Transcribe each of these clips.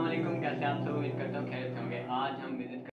वालेकुम, कैसे हैं आप सब? उम्मीद करता हूँ खैरियत से होंगे। आज हम विज़िट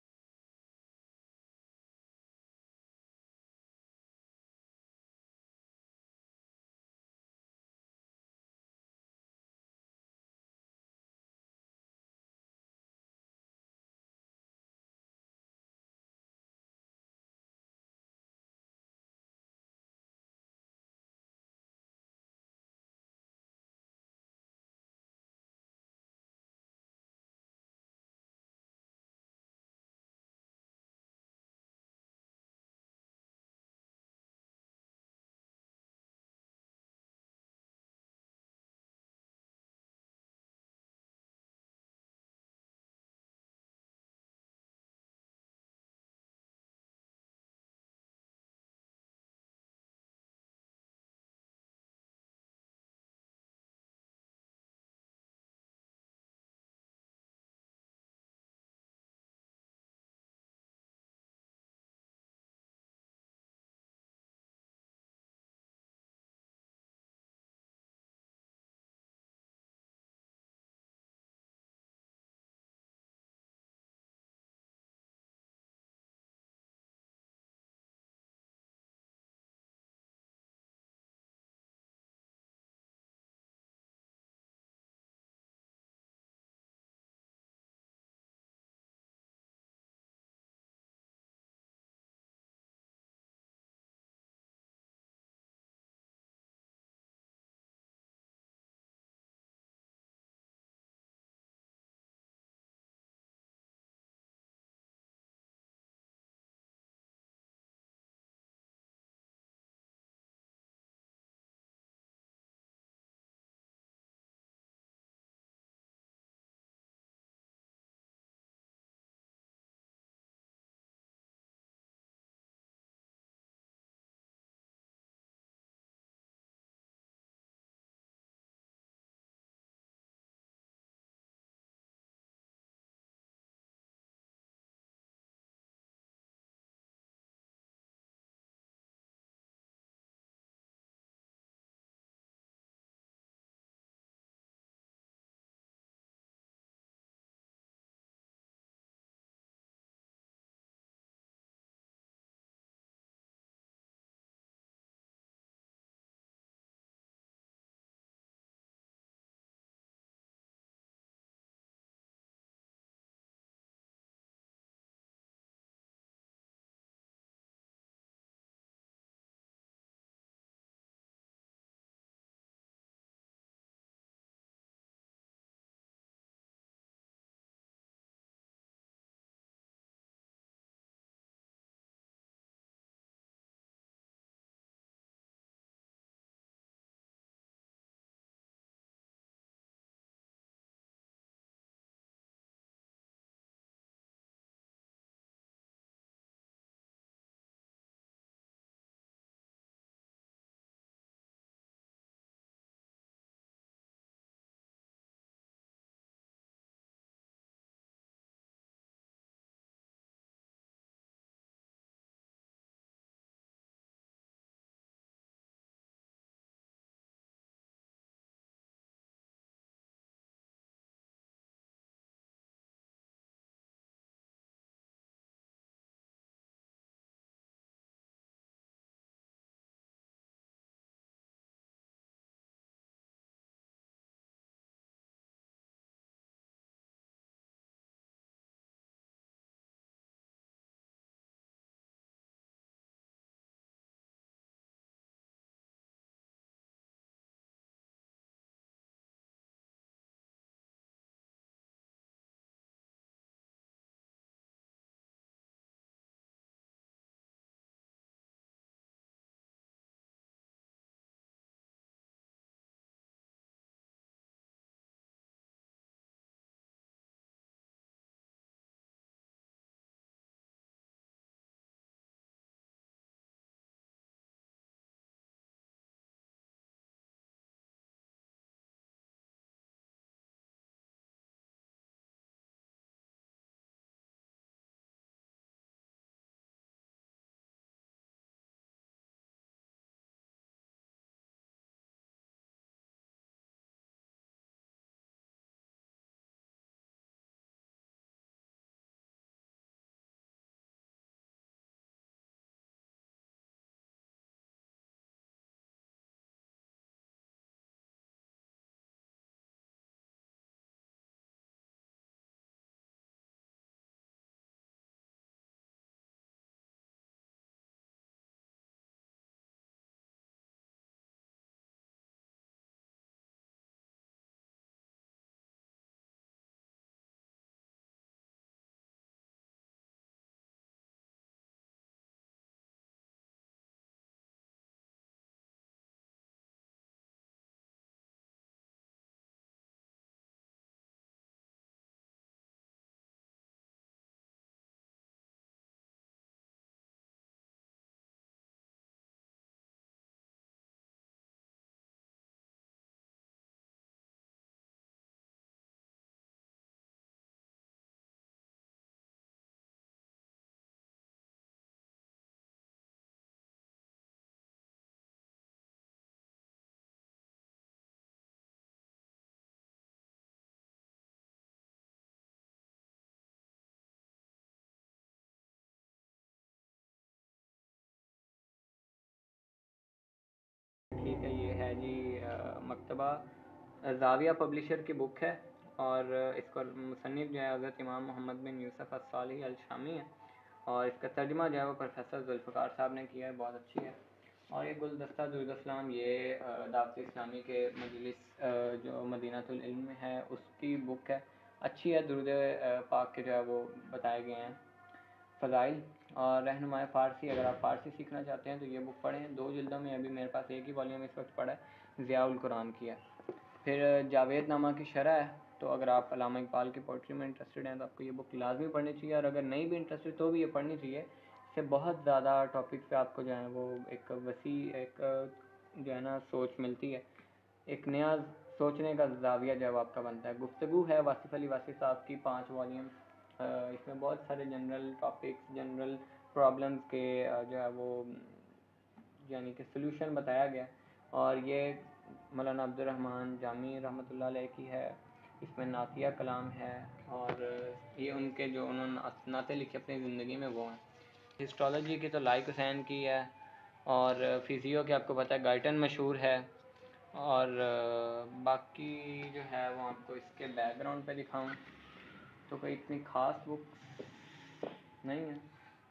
है जी मकतबा ज़ाविया पब्लिशर की बुक है, और इसका मुसन्निफ़ जो है हज़रत इमाम मोहम्मद बिन यूसुफ़ अस्सालिही अल शामी है, और इसका तर्जुमा जो है वो प्रोफेसर जुल्फ़िकार साहब ने किया है, बहुत अच्छी है। और ये गुलदस्ता दुरुदस्सलाम ये दावत इस्लामी के मजलिस जो मदीनातुल इल्म में है उसकी बुक है, अच्छी है। दुरूद पाक के जो है वो बताए गए हैं फ़ज़ाइल। और रहनुमाए फ़ारसी, अगर आप फ़ारसी सीखना चाहते हैं तो ये बुक पढ़ें, 2 जिल्दों में, अभी मेरे पास एक ही वॉल्यूम इस वक्त पड़ा है, ज़ियाउल कुरान की है। फिर जावेद नामा की शरह है, तो अगर आप अल्लामा इकबाल की पोइट्री में इंटरेस्टेड हैं तो आपको ये बुक लाजमी पढ़नी चाहिए, और अगर नहीं भी इंटरेस्टेड तो भी ये पढ़नी चाहिए। इससे बहुत ज़्यादा टॉपिक पे आपको जो है वो एक वसी एक जो है ना सोच मिलती है, एक नया सोचने का ज़ाविया जो है वो आपका बनता है। गुफ्तगू है वासिफ़ अली वासिफ़ साहब की 5 वॉल्यूम, इसमें बहुत सारे जनरल टॉपिक्स, जनरल प्रॉब्लम्स के जो है वो यानी कि सलूशन बताया गया। और ये मौलाना अब्दुर्रहमान जामी रहमतुल्लाह अलैह की है, इसमें नातिया कलाम है, और ये उनके जो उन्होंने नाते लिखे अपनी ज़िंदगी में वो हैं। हिस्टोलॉजी की तो लाइक हुसैन की है, और फिजियो के आपको पता है गाइटन मशहूर है, और बाकी जो है वो आपको इसके बैकग्राउंड पे दिखाऊं तो कोई इतनी ख़ास बुक्स नहीं है।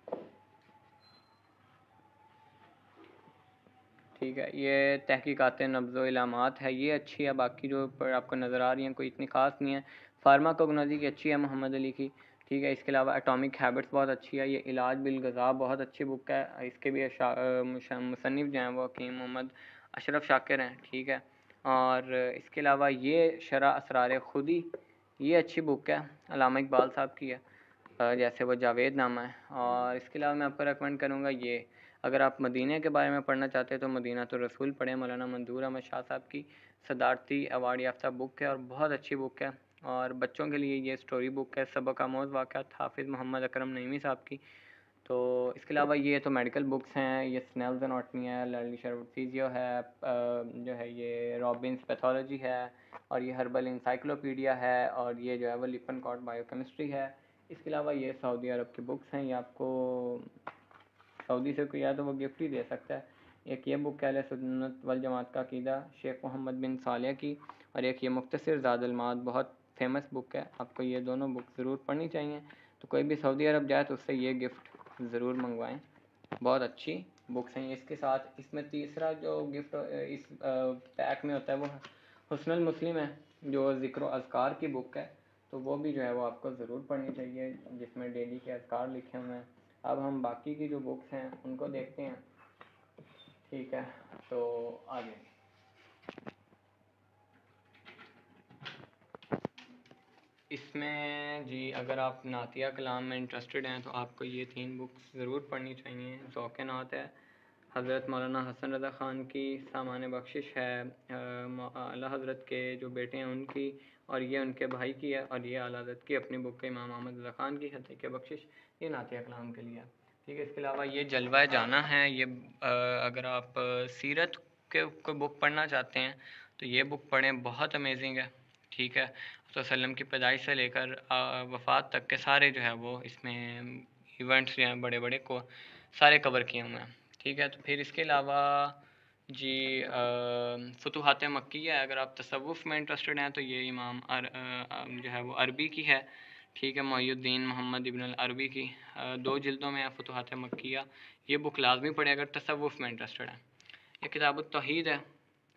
ठीक है, ये तहकीकात नब्ज़ो इलामात है, ये अच्छी है। बाकी जो पर आपको नज़र आ रही हैं कोई इतनी ख़ास नहीं है। फार्माकोग्नोजी की अच्छी है मोहम्मद अली की, ठीक है। इसके अलावा एटॉमिक हैबिट्स बहुत अच्छी है। ये इलाज बिल गज़ा बहुत अच्छी बुक है, इसके भी मुसन्निफ़ जो हैं वो हकीम मोहम्मद अशरफ शाकिर हैं, ठीक है। और इसके अलावा ये शरह असरार खुदी, ये अच्छी बुक है, अल्लामा इकबाल साहब की है, जैसे वो जावेद नामा है। और इसके अलावा मैं आपको रेकमेंड करूँगा ये, अगर आप मदीने के बारे में पढ़ना चाहते हैं तो मदीना तो रसूल पढ़ें, मौलाना मंजूर अहमद शाह साहब की सदारती अवार्ड याफ्ता बुक है, और बहुत अच्छी बुक है। और बच्चों के लिए ये स्टोरी बुक है, सबक आमोज़ वाक़यात हाफिज़ मोहम्मद अकरम नईमी साहब की। तो इसके अलावा ये तो मेडिकल बुक्स हैं, ये स्नेल्स एनाटमी है, लर्ली शर्वुड फिजियो है, जो है ये रॉबिन्स पैथोलॉजी है, और ये हर्बल इंसाइक्लोपीडिया है, और ये जो है वो लिपनकॉट बायोकेमिस्ट्री है। इसके अलावा ये सऊदी अरब की बुक्स हैं, ये आपको सऊदी से कोई या तो वो गिफ्ट ही दे सकता है। एक ये बुक अहले सुन्नत वल जमात का अकीदा शेख मोहम्मद बिन सालेह की, और एक ये मुख्तसर ज़ादुल माद बहुत फेमस बुक है, आपको ये दोनों बुक ज़रूर पढ़नी चाहिए। तो कोई भी सऊदी अरब जाए तो उससे ये गिफ्ट ज़रूर मंगवाएं, बहुत अच्छी बुक्स हैं। इसके साथ इसमें तीसरा जो गिफ्ट इस पैक में होता है वो हुस्नुल मुस्लिम है, जो ज़िक्र अज़कार की बुक है, तो वो भी जो है वो आपको ज़रूर पढ़नी चाहिए, जिसमें डेली के अज़कार लिखे हुए हैं। अब हम बाकी की जो बुक्स हैं उनको देखते हैं, ठीक है। तो आगे इसमें जी अगर आप नातिया कलाम में इंटरेस्टेड हैं तो आपको ये 3 बुक्स ज़रूर पढ़नी चाहिए। ज़ौक़ नात है, हज़रत मौलाना हसन रज़ा ख़ान की सामान बख्शिश है, आला हज़रत के जो बेटे हैं उनकी, और ये उनके भाई की है, और ये आला हज़रत की अपनी बुक है इमाम अहमद रज़ा ख़ान की हतीक बख्शिश, ये नातिया कलाम के लिए, ठीक है। इसके अलावा ये जलवा जाना है, ये अगर आप सीरत के कोई बुक पढ़ना चाहते हैं तो ये बुक पढ़ें, बहुत अमेजिंग है, ठीक है। तो वसल्लम की पैदाइश से लेकर वफ़ात तक के सारे जो है वो इसमें इवेंट्स जो हैं बड़े बड़े को सारे कवर किए हुए हैं, ठीक है। तो फिर इसके अलावा जी फुतूहात मक्किया है, अगर आप तसव्वुफ़ में इंटरेस्टेड हैं तो ये इमाम जो है वो अरबी की है, ठीक है, मुइनुद्दीन मोहम्मद इब्न अल अरबी की 2 जिल्दों में है फुतूहात मक्किया। ये बुक लाजमी पढ़े अगर तसव्वुफ़ में इंटरेस्टेड है। ये किताब तौहीद है,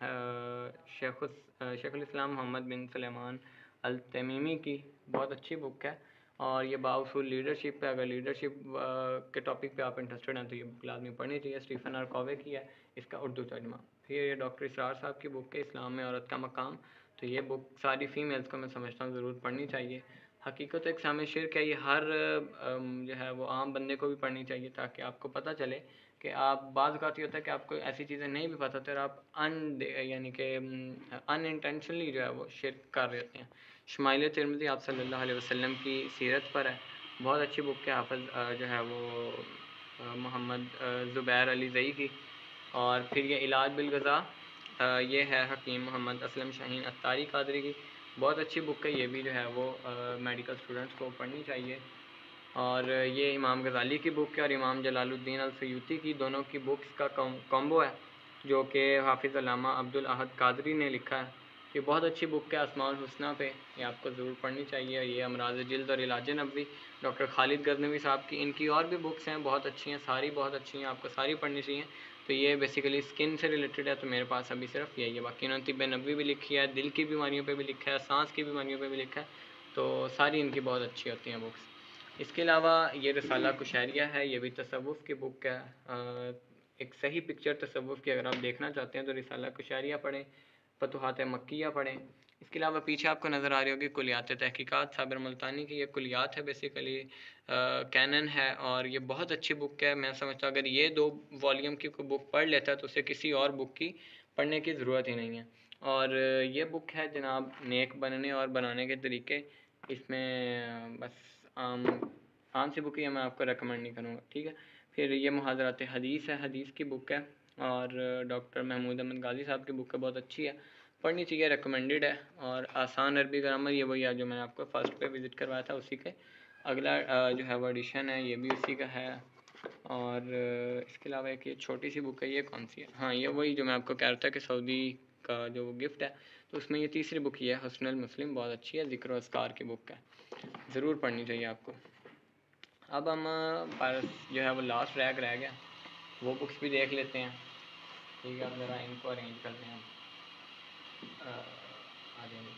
शेखुल इस्लाम मोहम्मद बिन सुलेमान अल तमीमी की, बहुत अच्छी बुक है। और ये बाउसूल लीडरशिप पे, अगर लीडरशिप के टॉपिक पे आप इंटरेस्टेड हैं तो ये बुक लाजमी पढ़नी चाहिए, स्टीफन आर कॉवे की है, इसका उर्दू तर्जुमा। फिर ये डॉक्टर इसरार साहब की बुक है इस्लाम में औरत का मकाम, तो ये बुक सारी फ़ीमेल्स को मैं समझता हूँ ज़रूर पढ़नी चाहिए। हकीकत एक सामने शिर्क है, ये हर जो है वो आम बंदे को भी पढ़नी चाहिए, ताकि आपको पता चले कि आप बाज़ औक़ात ये होता है कि आपको ऐसी चीज़ें नहीं भी पता होती और आप यानी कि अनइंटेंशनली जो है वो शिर्क कर रहे होते हैं। शमाइल तिरमिज़ी आप सल्लल्लाहु अलैहि वसल्लम की सीरत पर है, बहुत अच्छी बुक है, हाफ़िज़ जो है वो मोहम्मद ज़ुबैर अली ज़ई की। और फिर ये इलाज बिल ग़ज़ा, ये है हकीम मोहम्मद असलम शाहीन अत्तारी कादरी की, बहुत अच्छी बुक है, ये भी जो है वो मेडिकल स्टूडेंट्स को पढ़नी चाहिए। और ये इमाम गज़ाली की बुक है और इमाम जलालुद्दीन अल सयूती की, दोनों की बुक्स का कॉम्बो है, जो कि हाफिज़ अल्लामा अब्दुल अहद कादरी ने लिखा है। ये बहुत अच्छी बुक है अस्माउल हुस्ना पे, ये आपको ज़रूर पढ़नी चाहिए। ये अमराज़ जिल्द और इलाज नबवी डॉक्टर खालिद गज़नवी साहब की, इनकी और भी बुक्स हैं बहुत अच्छी हैं, सारी बहुत अच्छी हैं, आपको सारी पढ़नी चाहिए। तो ये बेसिकली स्किन से रिलेटेड है, तो मेरे पास अभी सिर्फ यही है। बाकी इन्होंने तिब्ब नबवी भी लिखी है, दिल की बीमारियों पे भी लिखा है, सांस की बीमारियों पे भी लिखा है, तो सारी इनकी बहुत अच्छी होती हैं बुक्स। इसके अलावा ये रसाला कुशैरिया है, ये भी तसव्वुफ़ की बुक है। एक सही पिक्चर तसव्वुफ़ की अगर आप देखना चाहते हैं तो रिसाला कुशैरिया पढ़ें, फतुहात मक्किया पढ़ें। इसके अलावा पीछे आपको नज़र आ रही होगी कुलियात तहकीकात साबिर मुल्तानी की, ये कुलियात है बेसिकली, कैनन है, और ये बहुत अच्छी बुक है। मैं समझता हूँ अगर ये 2 वॉल्यूम की कोई बुक पढ़ लेता है तो उसे किसी और बुक की पढ़ने की ज़रूरत ही नहीं है। और ये बुक है जनाब नेक बनने और बनाने के तरीके, इसमें बस आम सी बुक ही है, मैं आपको रेकमेंड नहीं करूँगा, ठीक है। फिर ये मुहाज़रात हदीस है, हदीस की बुक है, और डॉक्टर महमूद अहमद गाज़ी साहब की बुक है, बहुत अच्छी है, पढ़नी चाहिए, रिकमेंडेड है। और आसान अरबी ग्रामर, ये वही है जो मैंने आपको फ़र्स्ट पे विज़िट करवाया था, उसी के अगला जो है वो एडिशन है, ये भी उसी का है। और इसके अलावा एक ये छोटी सी बुक है, ये कौन सी है, हाँ ये वही जो मैं आपको कह रहा था कि सऊदी का जो गिफ्ट है, तो उसमें ये तीसरी बुक ही है, हुस्नुल मुस्लिम, बहुत अच्छी है, ज़िक्र अस्कार की बुक है, ज़रूर पढ़नी चाहिए आपको। अब हम पास जो है वो लास्ट रैग रह गया, वो बुक्स भी देख लेते हैं, ठीक है। अब ज़रा इनको अरेंज करते हैं हम, आ जाएंगे।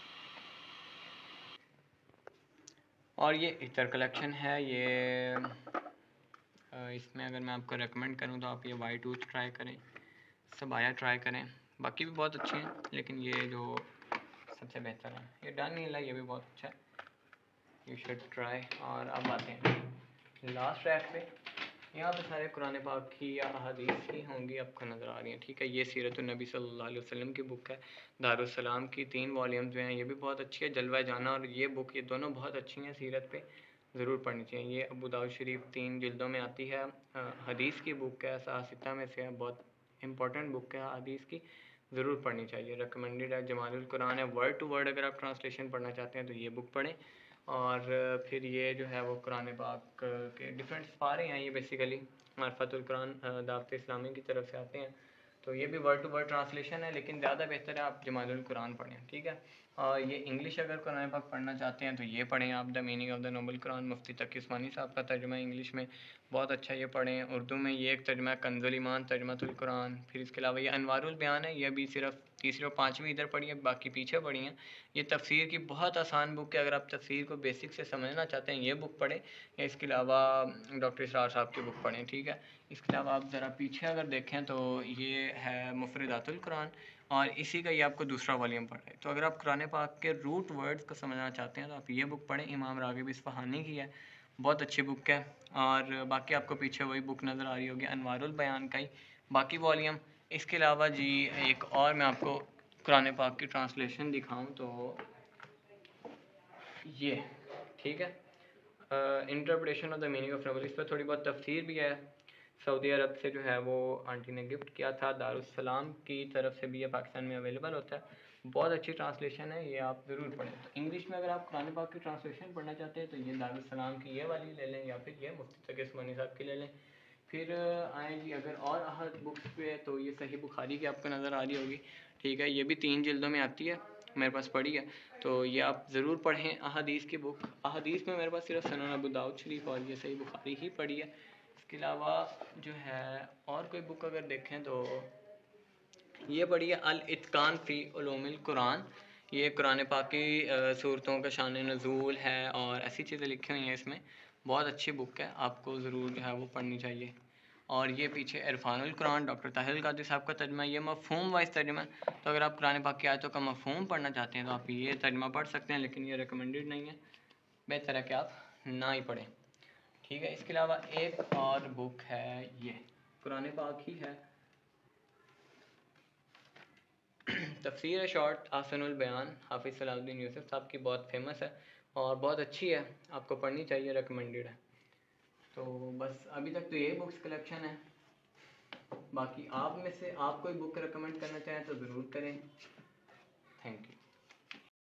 और ये इतर कलेक्शन है, ये इसमें अगर मैं आपको रेकमेंड करूँ तो आप ये वाइट वूच ट्राई करें, सबाया ट्राई करें, बाकी भी बहुत अच्छे हैं, लेकिन ये जो सबसे बेहतर है ये डानियल है, ये भी बहुत अच्छा है, यू शुड ट्राई। और अब आते हैं लास्ट रैक पे, यहाँ पे सारे कुरान पाक की या अहादीस की होंगी, आपको नज़र आ रही हैं, ठीक है। ये सीरत नबी सल्लल्लाहु अलैहि वसल्लम की बुक है, दारुस्सलाम की 3 वॉल्यूम्स जो हैं, ये भी बहुत अच्छी है। जलवा जाना और ये बुक, ये दोनों बहुत अच्छी हैं सीरत पे, ज़रूर पढ़नी चाहिए। ये अबू दाऊद शरीफ 3 जिल्दों में आती है, हदीस की बुक है, सासिता में से है, बहुत इंपॉर्टेंट बुक है हदीस की, ज़रूर पढ़नी चाहिए, रिकमेंडेड है। जमालुल कुरान है, वर्ड टू वर्ड अगर आप ट्रांसलेशन पढ़ना चाहते हैं तो ये बुक पढ़ें। और फिर ये जो है वो कुरान पाक के डिफरेंट सिपारे हैं, ये बेसिकली मार्फतुल कुरान दावत इस्लामी की तरफ से आते हैं, तो ये भी वर्ड टू वर्ड ट्रांसलेशन है, लेकिन ज़्यादा बेहतर है आप जमालुल कुरान पढ़ें, ठीक है। और ये इंग्लिश अगर कुरान पाक पढ़ना चाहते हैं तो ये पढ़ें आप, the meaning of the noble Quran, Mufti Taqi Usmani Sahab का तर्जुमा इंग्लिश में, बहुत अच्छा, ये पढ़ें। उर्दू में ये एक तर्जुमा है कंजुल ईमान तर्जुमतुल कुरान। फिर इसके अलावा ये अनवारुल बयान है, ये भी सिर्फ तीसरी और पाँचवीं इधर पढ़ी है, बाकी पीछे पढ़ी हैं। ये तफसीर की बहुत आसान बुक है, अगर आप तफसीर को बेसिक से समझना चाहते हैं ये बुक पढ़ें, या इसके अलावा डॉक्टर इसरार साहब की बुक पढ़ें, ठीक है। इसके अलावा आप ज़रा पीछे अगर देखें तो ये है मुफरदातुल कुरान, और इसी का ये आपको दूसरा वॉल्यूम पढ़ रहा है। तो अगर आप कुरान पाक के रूट वर्ड्स को समझना चाहते हैं तो आप ये बुक पढ़ें, इमाम रागिब इस्फ़हानी की है, बहुत अच्छी बुक है। और बाकी आपको पीछे वही बुक नज़र आ रही होगी, अनवारुल बयान का ही बाकी वॉल्यूम। इसके अलावा जी एक और मैं आपको कुरान पाक की ट्रांसलेशन दिखाऊं तो ये, ठीक है, interpretation of the meaning of noble, इस पर थोड़ी बहुत तफसीर भी है, सऊदी अरब से जो है वो आंटी ने गिफ्ट किया था, दारुस्सलाम की तरफ से भी ये पाकिस्तान में अवेलेबल होता है, बहुत अच्छी ट्रांसलेशन है, ये आप ज़रूर पढ़ें। तो इंग्लिश में अगर आप कुरान पाक की ट्रांसलेशन पढ़ना चाहते हैं तो ये दारुस्सलाम की ये वाली ले लें, या फिर ये मुफ्ती तकी उस्मानी साहब की ले लें। फिर आए जी अगर और अहद बुक्स पे, तो ये सही बुखारी की आपको नज़र आ रही होगी, ठीक है, ये भी 3 जिल्दों में आती है, मेरे पास पढ़ी है, तो ये आप ज़रूर पढ़ें अहादीस की बुक। अहादीस में मेरे पास सिर्फ सुनन अबू दाऊद शरीफ और ये सही बुखारी ही पढ़ी है। इसके अलावा जो है और कोई बुक अगर देखें तो ये पढ़ी है अल इत्कान फ़ी उलूमिल कुरान, ये कुरान पाक की सूरतों का शान नज़ूल है और ऐसी चीज़ें लिखी हुई हैं इसमें, बहुत अच्छी बुक है, आपको ज़रूर जो है वो पढ़नी चाहिए। और ये पीछे इरफानुल कुरान डॉक्टर ताहिर कादरी साहब का तर्जुमा, ये मफ़हूम वाइज तर्जुमा है, तो अगर आप कुरान पाक की आयतों का मफ़हूम पढ़ना चाहते हैं तो आप ये तर्जुमा पढ़ सकते हैं, लेकिन ये रिकमेंडेड नहीं है, बेहतर है कि आप ना ही पढ़ें, ठीक है। इसके अलावा एक और बुक है, ये कुरान पाक ही है, तफसीर शॉर्ट आसनुल बयान, हाफिज़ सलाहुद्दीन यूसुफ साहब की, बहुत फेमस है और बहुत अच्छी है, आपको पढ़नी चाहिए, रिकमेंडेड है। तो बस अभी तक तो यही बुक्स कलेक्शन है, बाकी आप में से आप कोई बुक रिकमेंड करना चाहें तो ज़रूर करें। Thank you.